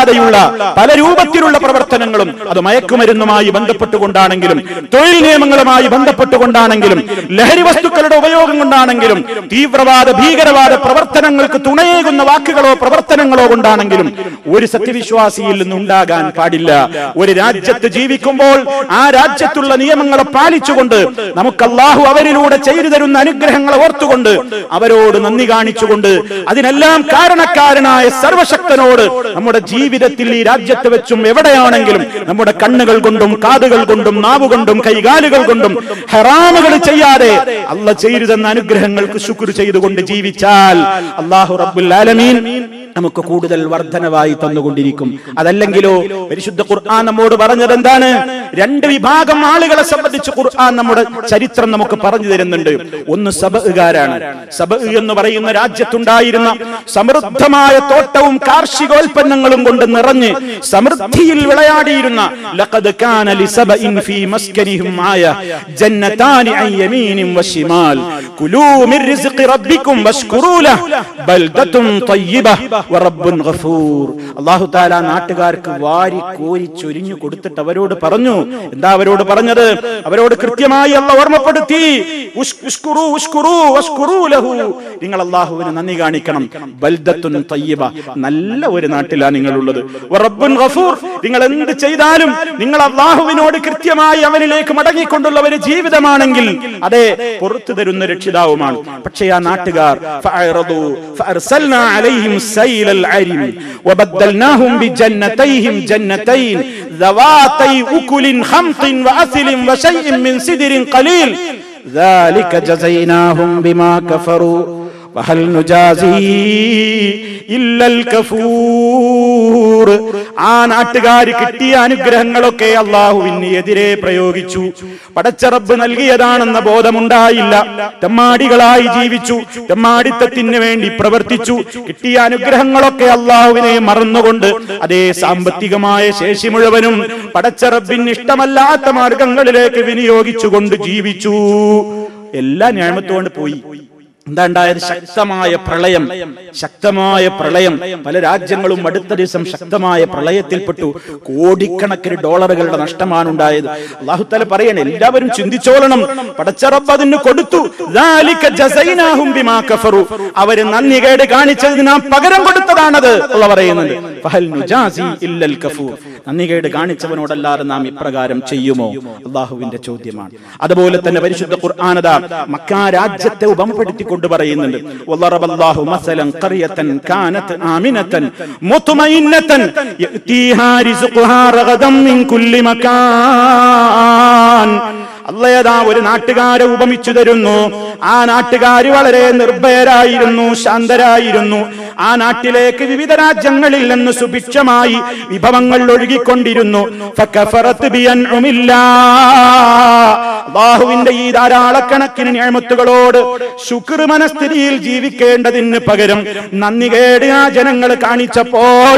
പല രൂപത്തിലുള്ള പ്രവർത്തനങ്ങളും, അത് മയക്കുമരുന്നുമായി ബന്ധപ്പെട്ടുകൊണ്ടാണെങ്കിലും, തൊഴിൽ നിയമങ്ങളുമായി ബന്ധപ്പെട്ടുകൊണ്ടാണെങ്കിലും, ലഹരി വസ്തുക്കളുടെ ഉപയോഗം കൊണ്ടാണെങ്കിലും, തീവ്രവാദ ഭീകരവാദ പ്രവർത്തനങ്ങൾക്ക് തുണയേകുന്ന വാക്കുകളോ പ്രവർത്തനങ്ങളോ കൊണ്ടാണെങ്കിലും ഒരു സത്യവിശ്വാസിയിൽ നിന്നുണ്ടാകാൻ പാടില്ല. ഒരു രാജ്യത്ത് ജീവിക്കുമ്പോൾ ആ രാജ്യത്തുള്ള നിയമങ്ങളെ പാലിച്ചുകൊണ്ട്, നമുക്ക് അല്ലാഹു അവരിലൂടെ ചെയ്തു തരുന്ന അനുഗ്രഹങ്ങളെ ഓർത്തുകൊണ്ട്, അവരോട് നന്ദി കാണിച്ചുകൊണ്ട്, അതിനെല്ലാം കാരണക്കാരനായ സർവശക്തനോട് നമ്മുടെ ജീവിതത്തിൽ ഈ രാജ്യത്ത് വെച്ചും എവിടെയാണെങ്കിലും നമ്മുടെ കണ്ണുകൾ കൊണ്ടും കാതുകൾ കൊണ്ടും നാവുകൊണ്ടും കൈകാലുകൾ കൊണ്ടും ഹറാമുകൾ ചെയ്യാതെ അല്ലാഹു ചെയ്തു തന്ന അനുഗ്രഹങ്ങൾക്ക് ശുക്ർ ചെയ്തുകൊണ്ട് ജീവിച്ചാൽ അല്ലാഹു റബ്ബുൽ ആലമീൻ നമുക്ക് കൂടുതൽ വർധനവായി തന്നുകൊണ്ടിരിക്കും. അതല്ലെങ്കിലോ പരിശുദ്ധ ഖുർആൻ നമ്മോട് പറഞ്ഞത് എന്താണ്? രണ്ട് വിഭാഗം ആളുകളെ സംബന്ധിച്ച് ഖുർആൻ നമ്മുടെ ചരിത്രം നമുക്ക് പറഞ്ഞു തരുന്നുണ്ട്. ഒന്ന് സബഅുകാരാണ്. സബഅ എന്ന് പറയുന്ന രാജ്യത്തുണ്ടായിരുന്ന സമൃദ്ധമായ തോട്ടവും കാർഷികോൽപ്പന്നങ്ങളും കൊണ്ട് നിറഞ്ഞ് സമൃദ്ധിയിൽ വിളയാടിയിരുന്ന ലഖദ് കാന ലിസബഇൻ ഫീ മസ്കനിഹിം ആയ ജന്നതാനി അൻ യമീനിൻ വശിമാൽ കുലൂ മിർ റിസ്ഖി റബ്ബിക്കും വഷ്കുറൂ ലഹു ബൽദത്തുൻ തയ്യിബ വറബ്ബുൻ ഗഫൂർ. അല്ലാഹു തആല നാട്ടുകാർക്ക് വാരി കോരി ചൊരിഞ്ഞു കൊടുത്തിട്ട് അവരോട് പറഞ്ഞു. എന്താ അവരോട് പറഞ്ഞത്? അവരോട് കൃത്യമായി അല്ലാഹു ഓർമ്മപ്പെടുത്തി, ഉഷ്കുറൂ ഉഷ്കുറൂ വഷ്കുറൂ ലഹു, നിങ്ങൾ അല്ലാഹുവിന് നന്ദി കാണിക്കണം. ബൽദത്തുൻ തയ്യിബ, നല്ല ഒരു നാട്ടിലാണ് നിങ്ങളുള്ളത്. വറബ്ബുൻ ഗഫൂർ, നിങ്ങൾ എന്ത് ചെയ്താലും നിങ്ങൾ അല്ലാഹുവിനോട് കൃത്യമായി അവനിലേക്ക് മടങ്ങിക്കൊണ്ടുള്ള ഒരു ജീവിതമാണെങ്കിൽ അതെ പുറത്തു തരുന്ന രക്ഷിതാവുമാണ്. പക്ഷേ ആ നാട്ടുകാർ ഫഅറദു ഫഅർസൽനാ അലൈഹിം سيل العرم وبدلناهم بجنتيهم جنتين ذواتي أكل خمط وأثل وشيء من سدر قليل ذلك جزيناهم بما كفروا وهل نجازي إلا الكفور. ആ നാട്ടുകാർ കിട്ടിയ അനുഗ്രഹങ്ങളൊക്കെ അല്ലാഹുവിന് എതിരെ പ്രയോഗിച്ചു. പടച്ച റബ്ബ് നൽകിയതാണെന്ന ബോധമുണ്ടായില്ല. തെമ്മാടികളായി ജീവിച്ചു, തെമ്മാടിത്തത്തിന് വേണ്ടി പ്രവർത്തിച്ചു. കിട്ടിയ അനുഗ്രഹങ്ങളൊക്കെ അല്ലാഹുവിനെ മറന്നുകൊണ്ട് അതേ സാമ്പത്തികമായ ശേഷി മുഴുവനും പടച്ച റബ്ബിന് ഇഷ്ടമല്ലാത്ത മാർഗങ്ങളിലേക്ക് വിനിയോഗിച്ചുകൊണ്ട് ജീവിച്ചു. എല്ലാ നിഅമത്തുകൊണ്ട് പോയി. എന്താ ഉണ്ടായത്? ശക്തമായ പ്രളയം. ശക്തമായ പ്രളയം. പല രാജ്യങ്ങളും അടുത്ത ദിവസം ശക്തമായ പ്രളയത്തിൽപ്പെട്ടു. കോടിക്കണക്കിന് ഡോളറുകളുടെ നഷ്ടമാണ് ഉണ്ടായത്. അല്ലാഹു തആല പറയണേ, എല്ലാവരും ചിന്തിച്ചോളണം, പടച്ച റബ്ബ് അതിന് കൊടുത്തു. ദാലിക ജസൈനാഹും ബിമാ കഫറു, അവര് നന്ദികേട് കാണിച്ചതിന് നാം പകരം കൊടുത്തതാണത് അല്ലാഹു പറയുന്നുണ്ട്. ഫഹൽ നുജാസി ഇല്ലൽ കഫൂർ, നന്ദികേട് കാണിച്ചവനോടല്ലാതെ നാം ഇപ്രകാരം ചെയ്യുമോ? അല്ലാഹുവിന്റെ ചോദ്യമാണ്. അതുപോലെ തന്നെ പരിശുദ്ധ ഖുർആൻ മക്ക രാജ്യത്തെ ഉപമപ്പെടുത്തി കൊണ്ട് പറയുന്നുണ്ട്. വല്ലറബല്ലാഹു മസലൻ ഖറിയതൻ കാനത് ആമിനതൻ മുത്മഇന്നതൻ യഅതീഹാ റിസ്ഖുഹാ റഗദൻ മിൻ കുല്ലി മകാൻ. അല്ലാഹു ഒരു നാട്ടുകാരെ ഉപമിച്ചു തരുന്നു. ആ നാട്ടുകാർ വളരെ നിർഭയരായിരുന്നു, ശാന്തരായിരുന്നു. ആ നാട്ടിലേക്ക് വിവിധ രാജ്യങ്ങളിൽ നിന്ന് സുഭിക്ഷമായി വിഭവങ്ങൾ ഒഴുകിക്കൊണ്ടിരുന്നു. ഫകഫറത് ബിഅൻഉമില്ലാഹ്, അല്ലാഹുവിന്റെ ഈ ധാരാളക്കണക്കിന് നിഅമത്തുകളോട് ശുക്ർ മനസ്ഥിതിയിൽ ജീവിക്കേണ്ടതിന് പകരം നന്ദികേട് ആ ജനങ്ങൾ കാണിച്ചപ്പോൾ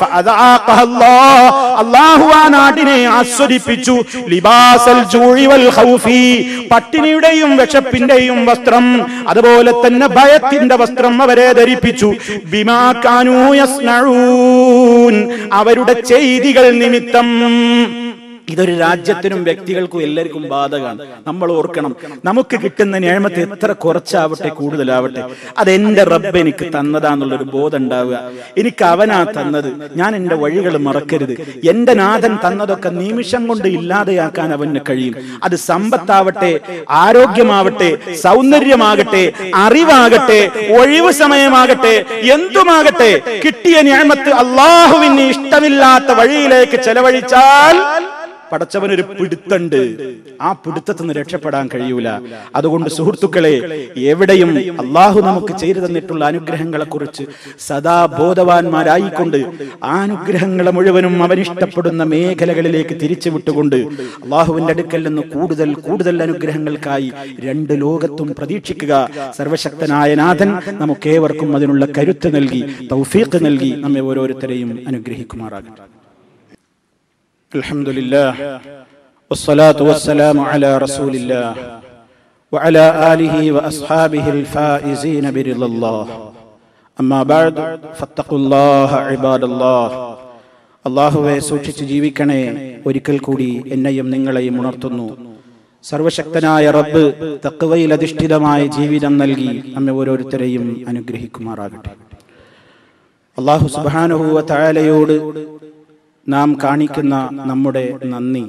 അല്ലാഹു ആ നാടിനെ ആസ്വദിപ്പിച്ചു. ലിബാസൽ ജൂഇ വൽ ഖൗഫി, പട്ടിണിയുടെയും വിശപ്പിന്റെയും വസ്ത്രം, അതുപോലെ തന്നെ ഭയത്തിന്റെ വസ്ത്രം അവരെ ധരിപ്പിച്ചു. ബിമാ കാനൂ യസ്നഊൻ, അവരുടെ ചെയ്തികൾ നിമിത്തം. ഇതൊരു രാജ്യത്തിനും വ്യക്തികൾക്കും എല്ലാവർക്കും ബാധകമാണ്. നമ്മൾ ഓർക്കണം, നമുക്ക് കിട്ടുന്ന നിഅമത്ത് എത്ര കുറച്ചാവട്ടെ കൂടുതലാവട്ടെ, അതെന്റെ റബ്ബ് എനിക്ക് തന്നതാന്നുള്ളൊരു ബോധം ഉണ്ടാവുക. എനിക്ക് അവനാ തന്നത്, ഞാൻ എന്റെ വഴികൾ മറക്കരുത്. എന്റെ നാഥൻ തന്നതൊക്കെ നിമിഷം കൊണ്ട് ഇല്ലാതെയാക്കാൻ അവന് കഴിയും. അത് സമ്പത്താവട്ടെ, ആരോഗ്യമാവട്ടെ, സൗന്ദര്യമാകട്ടെ, അറിവാകട്ടെ, ഒഴിവ് സമയമാകട്ടെ, എന്തുമാകട്ടെ, കിട്ടിയ നിഅമത്ത് അല്ലാഹുവിന് ഇഷ്ടമില്ലാത്ത വഴിയിലേക്ക് ചെലവഴിച്ചാൽ പടച്ചവനൊരു പിടുത്തുണ്ട്. ആ പിടുത്തത്തിൽ നിന്ന് രക്ഷപ്പെടാൻ കഴിയൂല. അതുകൊണ്ട് സുഹൃത്തുക്കളെ, എവിടെയും അള്ളാഹു നമുക്ക് ചെയ്തു തന്നിട്ടുള്ള അനുഗ്രഹങ്ങളെ കുറിച്ച് സദാ ബോധവാന്മാരായിക്കൊണ്ട് ആ അനുഗ്രഹങ്ങളെ മുഴുവനും അവനിഷ്ടപ്പെടുന്ന മേഖലകളിലേക്ക് തിരിച്ചു വിട്ടുകൊണ്ട് അള്ളാഹുവിന്റെ അടുക്കൽ നിന്ന് കൂടുതൽ കൂടുതൽ അനുഗ്രഹങ്ങൾക്കായി രണ്ട് ലോകത്തും പ്രതീക്ഷിക്കുക. സർവശക്തനായ നാഥൻ നമുക്കേവർക്കും അതിനുള്ള കരുത്ത് നൽകി, തൗഫീഖ് നൽകി നമ്മെ ഓരോരുത്തരെയും അനുഗ്രഹിക്കുമാറാകട്ടെ. അൽഹംദുലില്ലാഹ് വസ്സലാത്തു വസ്സലാമു അലാ റസൂലില്ലാഹ് വഅലാ ആലിഹി വഅസ്ഹാബിഹിൽ ഫായിസീന ബിറിദല്ലാഹ്. അമ്മാ ബഅദ് ഫത്തഖുല്ലാഹ ഇബാദല്ലാഹ്. അല്ലാഹുവേ സൂക്ഷിച്ച് ജീവിക്കണേ. ഒരിക്കൽ കൂടി എന്നെയും നിങ്ങളെയും ഉണർത്തുന്നു. സർവശക്തനായ റബ്ബ് തഖ്വയിൽ അധിഷ്ഠിതമായ ജീവിതം നൽകി നമ്മെ ഓരോരുത്തരെയും അനുഗ്രഹിക്കുമാറാകട്ടെ. അല്ലാഹു സുബ്ഹാനഹു വ തആലയോട് നാം കാണിക്കുന്ന നമ്മുടെ നന്ദി,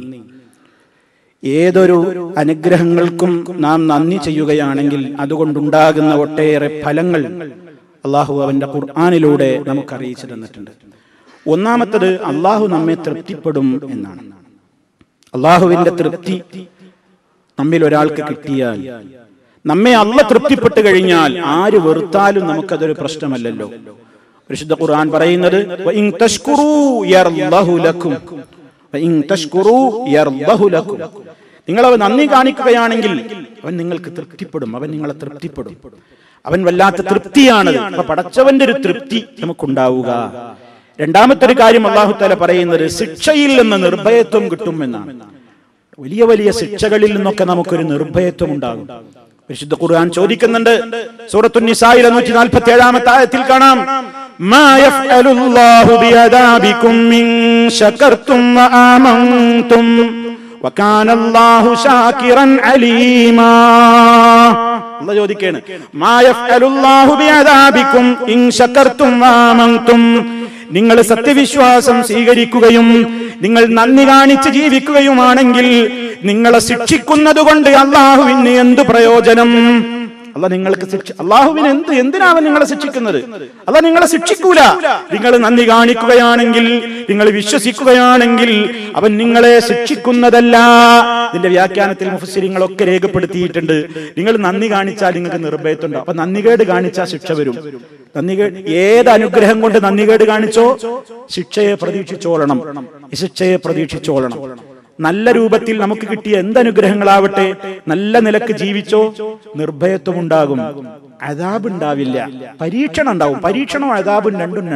ഏതൊരു അനുഗ്രഹങ്ങൾക്കും നാം നന്ദി ചെയ്യുകയാണെങ്കിൽ അതുകൊണ്ടുണ്ടാകുന്ന ഒട്ടേറെ ഫലങ്ങൾ അല്ലാഹു അവന്റെ ഖുർആനിലൂടെ നമുക്ക് അറിയിച്ചു തന്നിട്ടുണ്ട്. ഒന്നാമത്തത്, അല്ലാഹു നമ്മെ തൃപ്തിപ്പെടും എന്നാണ്. അല്ലാഹുവിന്റെ തൃപ്തി നമ്മിൽ ഒരാൾക്ക് കിട്ടിയാൽ, നമ്മെ അല്ലാഹു തൃപ്തിപ്പെട്ടു കഴിഞ്ഞാൽ ആര് വെറുത്താലും നമുക്കതൊരു പ്രശ്നമല്ലല്ലോ. പരിശുദ്ധ ഖുർആൻ പറയുന്നത് വഇൻ തഷ്കുറൂ യർളഹു ലക്കും, വഇൻ തഷ്കുറൂ യർളഹു ലക്കും. നിങ്ങൾ അവൻ നന്ദി കാണിക്കുകയാണെങ്കിൽ അവൻ നിങ്ങൾക്ക് തൃപ്തിപ്പെടും, അവൻ നിങ്ങളെ തൃപ്തിപ്പെടും. അവൻ വല്ലാത്ത തൃപ്തിയാണത്. അപ്പൊ പടച്ചവന്റെ ഒരു തൃപ്തി നമുക്കുണ്ടാവുക. രണ്ടാമത്തെ ഒരു കാര്യം അല്ലാഹു തആല പറയുന്നത് ശിക്ഷയിൽ നിന്ന് നിർഭയത്വം കിട്ടും എന്നാണ്. വലിയ വലിയ ശിക്ഷകളിൽ നിന്നൊക്കെ നമുക്കൊരു നിർഭയത്വം ഉണ്ടാകും. പരിശുദ്ധ ഖുർആൻ ചോദിക്കുന്നുണ്ട്, സൂറത്തുൻ നിസായിലെ 147-ാമത്തെ ആയത്തിൽ കാണാം, മാ യഫ്അലുല്ലാഹു ബിഅദാബികും മിൻ ശകർതും വആമൻതും വകാനല്ലാഹു ശാകിറൻ അലീമാ. അല്ലാഹു ചോദിക്കുകയാണ്, മാ യഫ്അലുല്ലാഹു ബിഅദാബികും ഇൻ ശകർതും വആമൻതും. നിങ്ങൾ സത്യവിശ്വാസം സ്വീകരിക്കുകയും നിങ്ങൾ നന്ദി കാണിച്ച് ജീവിക്കുകയുമാണെങ്കിൽ നിങ്ങളെ ശിക്ഷിക്കുന്നത് കൊണ്ട് അല്ലാഹുവിന് എന്ത് പ്രയോജനം? അല്ലാഹു നിങ്ങൾക്ക് അല്ലാഹുവിന് എന്തിനാവൻ നിങ്ങളെ ശിക്ഷിക്കുന്നത്? അല്ലാഹു നിങ്ങളെ ശിക്ഷിക്കൂല. നിങ്ങൾ നന്ദി കാണിക്കുകയാണെങ്കിൽ, നിങ്ങൾ വിശ്വസിക്കുകയാണെങ്കിൽ അവൻ നിങ്ങളെ ശിക്ഷിക്കുന്നതല്ല. ഇതിന്റെ വ്യാഖ്യാനത്തിൽ മുഫസ്സിരിങ്ങളൊക്കെ രേഖപ്പെടുത്തിയിട്ടുണ്ട്. നിങ്ങൾ നന്ദി കാണിച്ചാൽ നിങ്ങൾക്ക് നിർഭയത്തുണ്ടോ? അപ്പൊ നന്ദികേട് കാണിച്ചാൽ ശിക്ഷ വരും. നന്ദികേട്, ഏത് അനുഗ്രഹം കൊണ്ട് നന്ദികേട് കാണിച്ചോ ശിക്ഷയെ പ്രതീക്ഷിച്ചോളണം, ശിക്ഷയെ പ്രതീക്ഷിച്ചോളണം. നല്ല രൂപത്തിൽ നമുക്ക് കിട്ടിയ എന്തനുഗ്രഹങ്ങളാവട്ടെ, നല്ല നിലക്ക് ജീവിച്ചോ നിർഭയത്വം ഉണ്ടാകും, അദാബ് ഉണ്ടാവില്ല. പരീക്ഷണം ഉണ്ടാവും. പരീക്ഷണവും അദാബും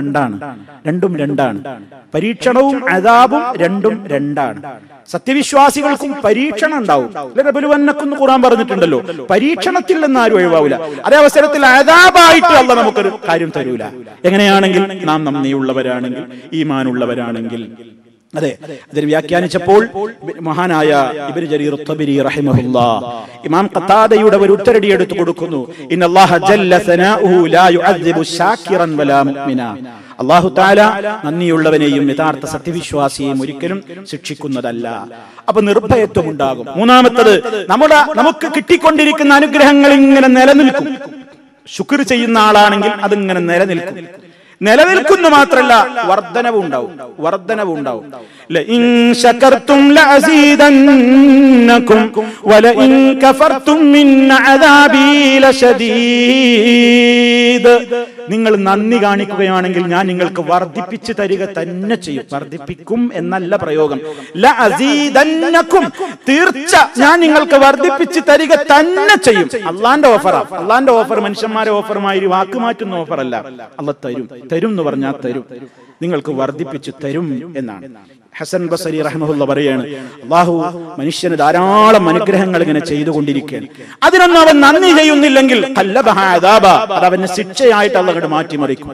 രണ്ടും രണ്ടാണ്. പരീക്ഷണവും അദാബും രണ്ടാണ്. സത്യവിശ്വാസികൾക്കും പരീക്ഷണം ഉണ്ടാവും. ബലുവന്നക്കെന്ന് ഖുർആൻ പറഞ്ഞിട്ടുണ്ടല്ലോ. പരീക്ഷണത്തിൽ നിന്ന് ആരും ഒഴിവാവില്ല. അതേ അവസരത്തിൽ അദാബായിട്ട് അല്ലാഹു നമുക്കൊരു കാര്യം തരൂല. എങ്ങനെയാണെങ്കിൽ നാം നന്ദിയുള്ളവരാണെങ്കിൽ, ഈമാനുള്ളവരാണെങ്കിൽ. അതെ, അതിന് വ്യാഖ്യാനിച്ചപ്പോൾ മഹാനായ ഇബ്നു ജരീർ അത്ത്-തബരി റഹിമഹുല്ലാഹ് ഇമാം ഖത്താദയുടെ ഒരു ഉത്തരടി എടുത്തു കൊടുക്കുന്നു. ഇന്നല്ലാഹ ജല്ല സനാഉഹു ലാ യുഅദ്ദിബു ശാകിറൻ വലാ മുഅ്മിന. അല്ലാഹു തആല നന്ദിയുള്ളവനെയും യഥാർത്ഥ സത്യവിശ്വാസിയെയും ഒരിക്കലും ശിക്ഷിക്കുന്നതല്ല. അപ്പൊ നിർഭയത്വം ഉണ്ടാകും. മൂന്നാമത്തത്, നമുക്ക് കിട്ടിക്കൊണ്ടിരിക്കുന്ന അനുഗ്രഹങ്ങൾ ഇങ്ങനെ നിലനിൽക്കും. ശുക്ർ ചെയ്യുന്ന ആളാണെങ്കിൽ അതിങ്ങനെ നിലനിൽക്കും. നിലനിൽക്കുന്നു മാത്രല്ല വർധനവും ഉണ്ടാവും. ലഇൻ ശകർതും ലഅസീദന്നകും വലഇൻ കഫർതും മിൻ അദാബി ലശദീദ്. നിങ്ങൾ നന്ദി കാണിക്കുകയാണെങ്കിൽ ഞാൻ നിങ്ങൾക്ക് വർദ്ധിപ്പിച്ചു തരിക തന്നെ ചെയ്യും. വർദ്ധിപ്പിക്കും എന്നല്ല പ്രയോഗം. ലഅസീദന്നകും, തീർച്ച ഞാൻ നിങ്ങൾക്ക് വർദ്ധിപ്പിച്ചു തരിക തന്നെ ചെയ്യും. അള്ളാന്റെ ഓഫറാ. അള്ളാന്റെ ഓഫർ മനുഷ്യന്മാരെ ഓഫറുമായി വാക്ക് മാറ്റുന്ന ഓഫർ അല്ല. അള്ളാഹ് തരും എന്ന് പറഞ്ഞാൽ തരും, നിങ്ങൾക്ക് വർദ്ധിപ്പിച്ചു തരും എന്നാണ്. ഹസൻ ബസരി റഹ്മഹുല്ലാഹ് പറയാണ്, അല്ലാഹു മനുഷ്യന് ധാരാളം അനുഗ്രഹങ്ങൾ ഇങ്ങനെ ചെയ്തുകൊണ്ടിരിക്കുകയാണ്. അതിനൊന്നും അവൻ നന്ദി ചെയ്യുന്നില്ലെങ്കിൽ അതവന് ശിക്ഷയായിട്ട് അല്ലാഹു മാറ്റിമറിക്കും.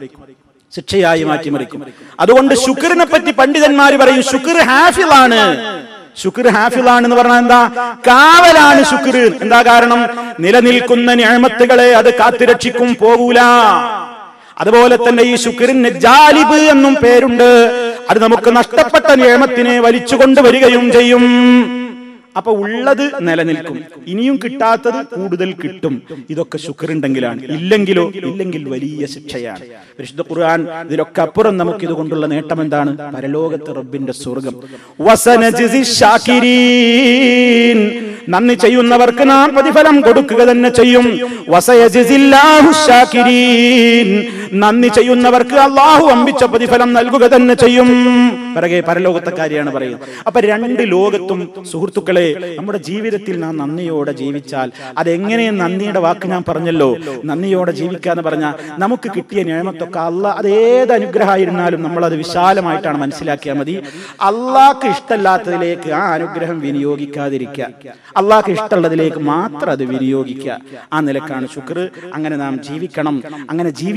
അതുകൊണ്ട് ശുക്രിനെ പറ്റി പണ്ഡിതന്മാർ പറയും, ശുക്ർ ഹാഫിളാണ്. ശുക്ർ ഹാഫിളാണെന്ന് പറഞ്ഞാൽ എന്താ? കാവലാണ് ശുക്ർ. എന്താ കാരണം? നിലനിൽക്കുന്ന നിഅമത്തുകളെ അത് കാത്തുരക്ഷിക്കും, പോകൂല. അതുപോലെ തന്നെ ഈ ശുക്രിന് ജാലിബ് എന്നും പേരുണ്ട്. അത് നമുക്ക് നഷ്ടപ്പെട്ട നിഅമത്തിനെ വലിച്ചു കൊണ്ടുവരികയും ചെയ്യും. അപ്പൊ ഉള്ളത് നിലനിൽക്കും, ഇനിയും കിട്ടാത്തത് കൂടുതൽ കിട്ടും. ഇതൊക്കെ ശുക്റുണ്ടെങ്കിലാണ്. ഇല്ലെങ്കിൽ വലിയ ശിക്ഷയാണ്. പരിശുദ്ധ ഖുർആൻ ഇതിലൊക്കെ അപ്പുറം നമുക്ക് ഇതുകൊണ്ടുള്ള നേട്ടം എന്താണ്? പരലോകത്ത് റബ്ബിന്റെ സ്വർഗം. വസനജിസി ശാകിരീൻ, നന്ദി ചെയ്യുന്നവർക്ക് നാം പ്രതിഫലം കൊടുക്കുക തന്നെ ചെയ്യും. വസയജിസില്ലാഹു ശാകിരീൻ, നന്ദി ചെയ്യുന്നവർക്ക് അല്ലാഹു അമ്പിച്ച പ്രതിഫലം നൽകുക തന്നെ ചെയ്യും. പിറകെ പരലോകത്തെ കാര്യമാണ് പറയുന്നത്. അപ്പൊ രണ്ട് ലോകത്തും സുഹൃത്തുക്കളെ, നമ്മുടെ ജീവിതത്തിൽ നാം നന്ദിയോടെ ജീവിച്ചാൽ, അതെങ്ങനെ നന്ദിയുടെ വാക്ക് ഞാൻ പറഞ്ഞല്ലോ, നന്ദിയോടെ ജീവിക്കാന്ന് പറഞ്ഞാൽ നമുക്ക് കിട്ടിയ നിഅമത്തൊക്കെ അല്ലാഹ് അതേത് അനുഗ്രഹമായിരുന്നാലും നമ്മൾ അത് വിശാലമായിട്ടാണ് മനസ്സിലാക്കിയാൽ മതി. അള്ളാഹ്ക്ക് ഇഷ്ടമല്ലാത്തതിലേക്ക് ആ അനുഗ്രഹം വിനിയോഗിക്കാതിരിക്കുക, അള്ളാഹ്ക്ക് ഇഷ്ടമുള്ളതിലേക്ക് മാത്രം അത് വിനിയോഗിക്കുക. ആ നിലക്കാണ് ശുക്ർ. അങ്ങനെ നാം ജീവിക്കണം. അങ്ങനെ ജീവിക്കുന്ന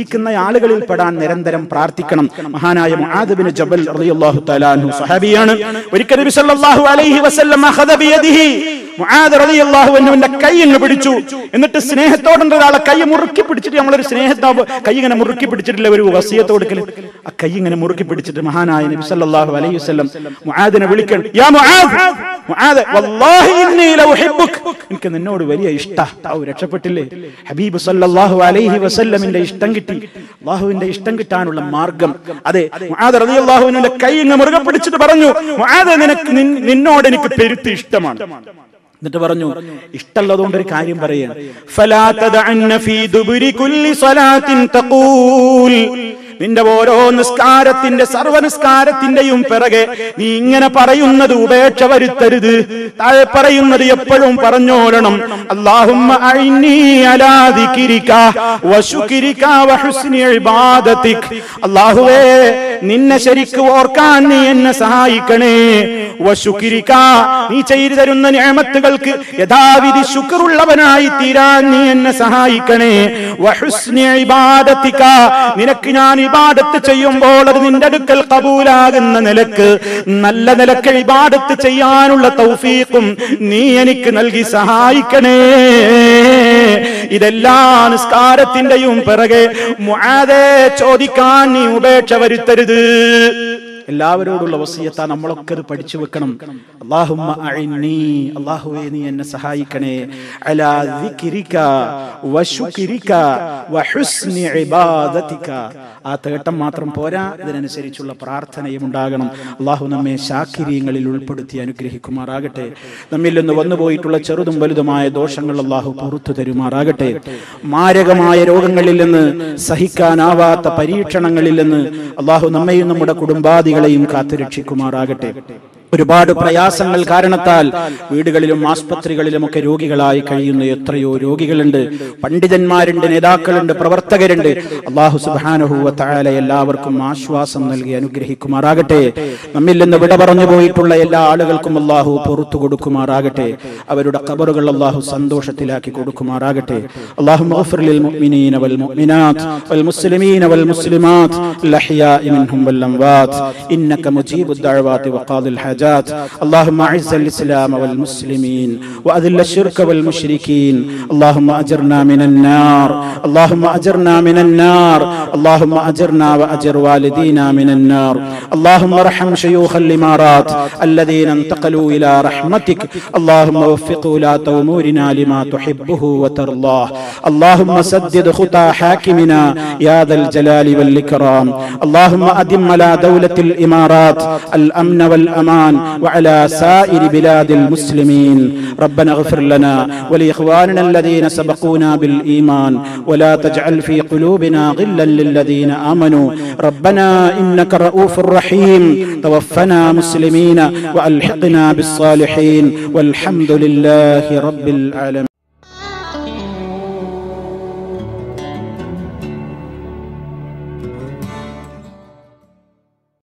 ആളുകളിൽ പെടാൻ നിരന്തരം പ്രാർത്ഥിക്കണം. മഹാനായ മുആദ് ബിൻ ജബൽ റളിയല്ലാഹു തആല അൻഹു സഹാബിയാണ്. ഒരിക്കൽ നബി സല്ലല്ലാഹു അലൈഹി വസല്ലം അഖദ ബിയദിഹി മുആദ് റളിയല്ലാഹു അൻഹുവിന്റെ കൈ ഇങ്ങ് പിടിച്ചു. എന്നിട്ട് സ്നേഹത്തോടെ ഒരാളെ കൈ മുറുക്കി പിടിച്ചിട്ട്, നമ്മളൊരു സ്നേഹത്താവ് കൈ ഇങ്ങനെ മുറുക്കി പിടിച്ചിട്ടില്ല ഒരു വസിയത്ത് കൊടുക്കൽ, ആ കൈ ഇങ്ങനെ മുറുക്കി പിടിച്ചിട്ട് മഹാനായ നബി സല്ലല്ലാഹു അലൈഹി വസല്ലം മുആദിനെ വിളിക്കണം. യാ മുആദ്, മുആദ് വല്ലാഹി ഇന്നി ലഉഹിബ്ബുക, എനിക്ക് നിന്നോട് വലിയ ഇഷ്ടമാണ്. രക്ഷപ്പെട്ടില്ലേ? ഹബീബ് സല്ലല്ലാഹു അലൈഹി വസല്ലമിന്റെ ഇഷ്ടം കിട്ടി. അല്ലാഹുവിന്റെ ഇഷ്ടം കിട്ടാനുള്ള മാർഗം അതെ. മുആദ് റളിയല്ലാഹു അൻഹുവിന്റെ കൈ ഇങ്ങനെ മുറുകെ പിടിച്ചിട്ട് പറഞ്ഞു, മുആദ് നിന്നോട് എനിക്ക് പെരുത്ത് ഇഷ്ടമാണ്. എന്നിട്ട് പറഞ്ഞു, ഇഷ്ടമുള്ളതുകൊണ്ട് ഒരു കാര്യം പറയാൻ, ഫലാ തദഅന്ന ഫീ ദുബുരി കുല്ലി സ്വലാത്തിൻ തഖൂൽ, നിന്റെ ഓരോ നിസ്കാരത്തിന്റെ സർവ്വനിസ്കാരത്തിന്റെയും പിറകെ നീ ഇങ്ങനെ പറയുന്നത് ഉപേക്ഷ വരുത്തരുത്. താഴെ പറയുന്നത് എപ്പോഴും പറഞ്ഞോളണം. അല്ലാഹുമ്മ അഇന്നി അലാ ദിക്രിക വശുക്രിക വഹുസ്നി ഇബാദതിക, അല്ലാഹുവേ നിന്നെ ശരിക്ക് ഓർക്കാൻ നീ എന്നെ സഹായിക്കണേ. വശുക്രിക, നീ ചെയ്തു തരുന്ന നിഅമത്തുകൾക്ക് യഥാവിധി ശുക്റുള്ളവനായി തീരാൻ നീ എന്നെ സഹായിക്കണേ. വഹുസ്നി ഇബാദതിക, നിനക്ക് ഞാൻ ഇബാദത്ത് ചെയ്യുമ്പോൾ അത് നിന്റെ അടുക്കൽ ഖബൂലാകുന്ന നിലക്ക്, നല്ല നിലക്ക് ഇബാദത്ത് ചെയ്യാനുള്ള തൗഫീഖും നീ എനിക്ക് നൽകി സഹായിക്കണേ. ഇതെല്ലാ നിസ്കാരത്തിന്റെയും പിറകെ മുആദേ ചോദിക്കാൻ നീ ഉപേക്ഷ വരുത്തരുത്. എല്ലാവരോടുള്ള വസിയത്താ, നമ്മളൊക്കെ അത് പഠിച്ചു വെക്കണം. അല്ലാഹുമ്മ അഇന്നി, അല്ലാഹുവേ നീ എന്നെ സഹായിക്കണേ. അലാ ദിക്രിക വശുക്രിക വഹുസ്നി ഇബാദതിക, ആ തേട്ടം മാത്രം പോരാ, ഇതിനനുസരിച്ചുള്ള പ്രാർത്ഥനയും ഉണ്ടാകണം. അല്ലാഹു നമ്മെ ശാക്കിരീങ്ങളിൽ ഉൾപ്പെടുത്തി അനുഗ്രഹിക്കുമാറാകട്ടെ. നമ്മിൽ നിന്ന് വന്നുപോയിട്ടുള്ള ചെറുതും വലുതുമായ ദോഷങ്ങൾ അല്ലാഹു പുറത്തു തരുമാറാകട്ടെ. മാരകമായ രോഗങ്ങളിൽ നിന്ന്, സഹിക്കാനാവാത്ത പരീക്ഷണങ്ങളിൽ നിന്ന് അല്ലാഹു നമ്മയും നമ്മുടെ കുടുംബാദികളെയും കാത്തുരക്ഷിക്കുമാറാകട്ടെ. ഒരുപാട് പ്രയാസങ്ങൾ കാരണത്താൽ വീടുകളിലും ആസ്പത്രികളിലുമൊക്കെ രോഗികളായി കഴിയുന്ന എത്രയോ രോഗികളുണ്ട്. പണ്ഡിതന്മാരുണ്ട്, നേതാക്കളുണ്ട്, പ്രവർത്തകരുണ്ട്. അല്ലാഹു സുബ്ഹാനഹു വ തആല എല്ലാവർക്കും ആശ്വാസം നൽകി അനുഗ്രഹിക്കുമാറാകട്ടെ. നമ്മിൽ നിന്ന് വിട പറഞ്ഞു പോയിട്ടുള്ള എല്ലാ ആളുകൾക്കും അല്ലാഹു പുറത്തു കൊടുക്കുമാറാകട്ടെ. അവരുടെ ഖബറുകൾ അല്ലാഹു സന്തോഷത്തിലാക്കി കൊടുക്കുമാറാകട്ടെ. അല്ലാഹുമ്മ ഗഫിർ ലിൽ മുഅ്മിനീന വൽ മുഅ്മിനാത്ത് വൽ മുസ്ലിമീന വൽ മുസ്ലിമാത്ത് അൽ അഹ്യാഇ മിൻഹും വൽ അംവാത്ത് ഇന്നക മുജീബുദ് ദഅവാതി വഖാദിൽ ഹാജാത്ത്. اللهم اعز الاسلام والمسلمين واذل الشرك والمشركين. اللهم اجرنا من النار، اللهم اجرنا من النار، اللهم اجرنا واجر والدينا من النار. اللهم ارحم شيوخ الامارات الذين انتقلوا الى رحمتك. اللهم وفق ولاة امورنا لما تحبه وترضاه. اللهم سدد خطى حاكمنا يا ذا الجلال والاكرام. اللهم ادم على دولة الامارات الامن والامان وعلى سائر بلاد المسلمين. ربنا اغفر لنا ولإخواننا الذين سبقونا بالإيمان ولا تجعل في قلوبنا غلا للذين آمنوا. ربنا إنك رؤوف رحيم. توفنا مسلمين وألحقنا بالصالحين والحمد لله رب العالمين.